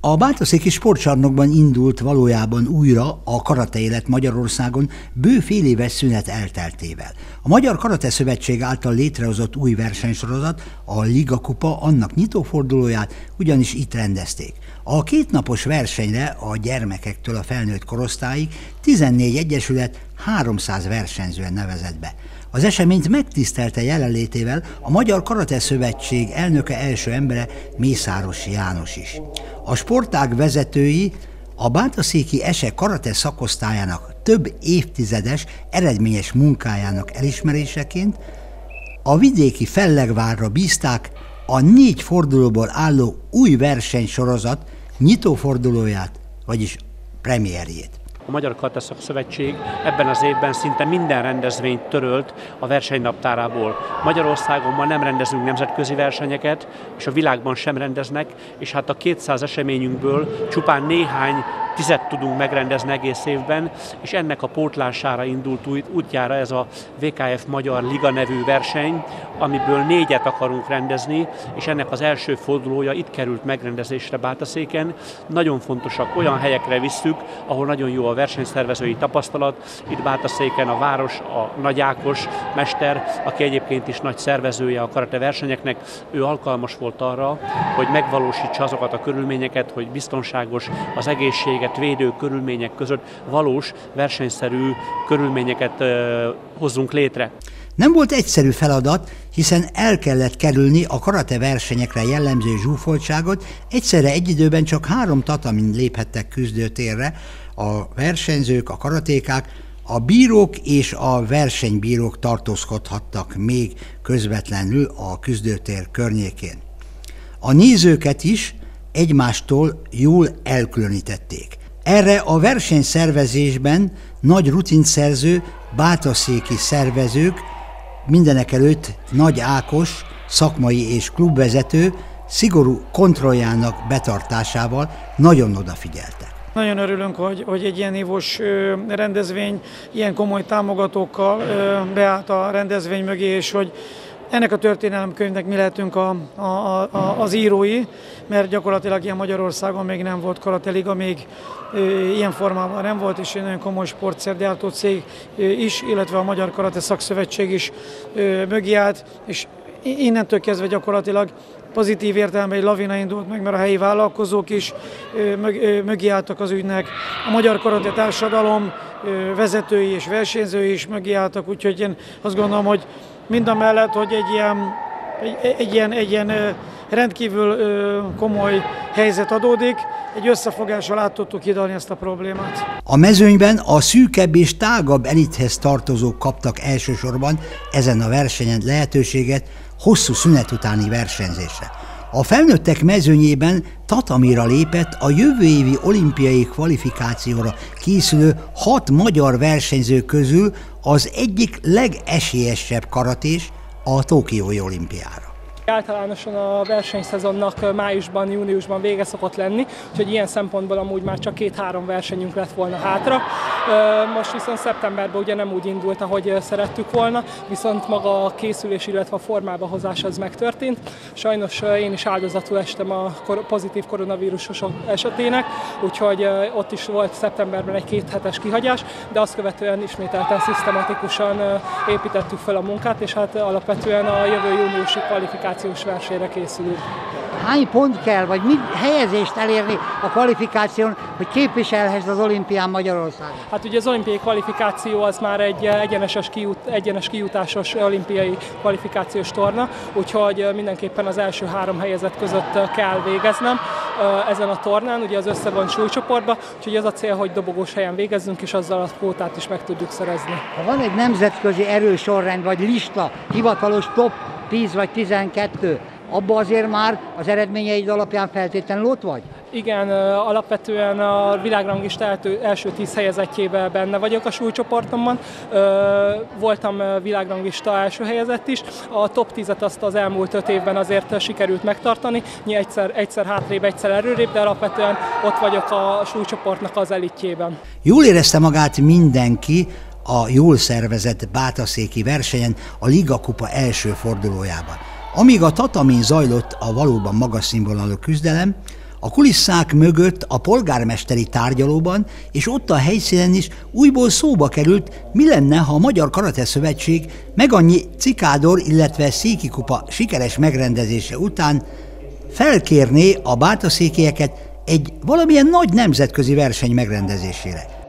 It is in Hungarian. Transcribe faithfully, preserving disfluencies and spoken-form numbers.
A Bátaszéki Sportcsarnokban indult valójában újra a karate élet Magyarországon bő fél éves szünet elteltével. A Magyar Karate Szövetség által létrehozott új versenysorozat, a Liga Kupa annak nyitófordulóját ugyanis itt rendezték. A kétnapos versenyre a gyermekektől a felnőtt korosztályig tizennégy egyesület háromszáz versenyzően nevezett be. Az eseményt megtisztelte jelenlétével a Magyar Karate Szövetség elnöke első embere, Mészárosi János is. A sportág vezetői a bátaszéki ESE karate szakosztályának több évtizedes eredményes munkájának elismeréseként a vidéki Fellegvárra bízták a négy fordulóból álló új versenysorozat nyitófordulóját, vagyis premierjét. A Magyar Karate Szövetség ebben az évben szinte minden rendezvényt törölt a versenynaptárából. Magyarországon ma nem rendezünk nemzetközi versenyeket, és a világban sem rendeznek, és hát a kétszáz eseményünkből csupán néhány tizet tudunk megrendezni egész évben, és ennek a pótlására indult útjára ez a vé ká ef Magyar Liga nevű verseny, amiből négyet akarunk rendezni, és ennek az első fordulója itt került megrendezésre Bátaszéken. Nagyon fontosak, olyan helyekre visszük, ahol nagyon jó a versenyszervezői tapasztalat. Itt Bátaszéken a város, a Nagy Ákos mester, aki egyébként is nagy szervezője a karate versenyeknek, ő alkalmas volt arra, hogy megvalósítsa azokat a körülményeket, hogy biztonságos, az egészséget védő körülmények között valós versenyszerű körülményeket ö, hozzunk létre. Nem volt egyszerű feladat, hiszen el kellett kerülni a karate versenyekre jellemző zsúfoltságot, egyszerre egy időben csak három tatamin léphettek küzdőtérre, a versenyzők, a karatékák, a bírók és a versenybírók tartózkodhattak még közvetlenül a küzdőtér környékén. A nézőket is egymástól jól elkülönítették. Erre a versenyszervezésben nagy rutint szerző bátaszéki szervezők, mindenekelőtt Nagy Ákos, szakmai és klubvezető szigorú kontrolljának betartásával nagyon odafigyeltek. Nagyon örülünk, hogy, hogy egy ilyen nívós rendezvény ilyen komoly támogatókkal beállt a rendezvény mögé, és hogy ennek a történelemkönyvnek mi lehetünk a, a, a, az írói, mert gyakorlatilag ilyen Magyarországon még nem volt karateliga, még e, ilyen formában nem volt, és egy nagyon komoly sportszergyártó cég e, is, illetve a Magyar Karate Szakszövetség is e, mögé állt, és innentől kezdve gyakorlatilag pozitív értelemben egy lavina indult meg, mert a helyi vállalkozók is e, mög, e, mögé álltak az ügynek, a Magyar Karate Társadalom e, vezetői és versenyzői is mögé álltak, úgyhogy én azt gondolom, hogy mindamellett, hogy egy ilyen, egy, egy ilyen, egy ilyen rendkívül komoly helyzet adódik, egy összefogással át tudtuk hidalni ezt a problémát. A mezőnyben a szűkebb és tágabb elithez tartozók kaptak elsősorban ezen a versenyen lehetőséget hosszú szünet utáni versenyzésre. A felnőttek mezőnyében tatamira lépett a jövő évi olimpiai kvalifikációra készülő hat magyar versenyző közül az egyik legesélyesebb karatés a tokiói olimpiára. Általánosan a versenyszezonnak májusban, júniusban vége szokott lenni, úgyhogy ilyen szempontból amúgy már csak két-három versenyünk lett volna hátra. Most viszont szeptemberben ugye nem úgy indult, ahogy szerettük volna, viszont maga a készülés, illetve a formába hozás az megtörtént. Sajnos én is áldozatul estem a pozitív koronavírusos esetének, úgyhogy ott is volt szeptemberben egy kéthetes kihagyás, de azt követően ismételten szisztematikusan építettük fel a munkát, és hát alapvetően a jövő júniusi kvalifikációs versenyre készülünk. Hány pont kell, vagy mi helyezést elérni a kvalifikáción, hogy képviselhess az olimpián Magyarországon? Hát ugye az olimpiai kvalifikáció az már egy egyeneses kijut, egyenes kijutásos olimpiai kvalifikációs torna, úgyhogy mindenképpen az első három helyezett között kell végeznem ezen a tornán, ugye az összevont súlycsoportba, úgyhogy az a cél, hogy dobogós helyen végezzünk, és azzal a kvótát is meg tudjuk szerezni. Ha van egy nemzetközi erősorrend, vagy lista, hivatalos top tíz vagy tizenkettő, abban azért már az eredményeid alapján feltétlenül ott vagy? Igen, alapvetően a világranglista első tíz helyezettjében benne vagyok a súlycsoportomban. Voltam világranglista első helyezett is. A top tízet azt az elmúlt öt évben azért sikerült megtartani. Egyszer, egyszer hátrébb, egyszer erőrébb, de alapvetően ott vagyok a súlycsoportnak az elitjében. Jól érezte magát mindenki a jól szervezett bátaszéki versenyen, a Liga Kupa első fordulójában. Amíg a tatamin zajlott a valóban magas színvonalú küzdelem, A kulisszák mögött a polgármesteri tárgyalóban, és ott a helyszínen is újból szóba került, mi lenne, ha a Magyar Karate Szövetség meg annyi cikádor, illetve székikupa sikeres megrendezése után felkérné a bátaszékélyeket egy valamilyen nagy nemzetközi verseny megrendezésére.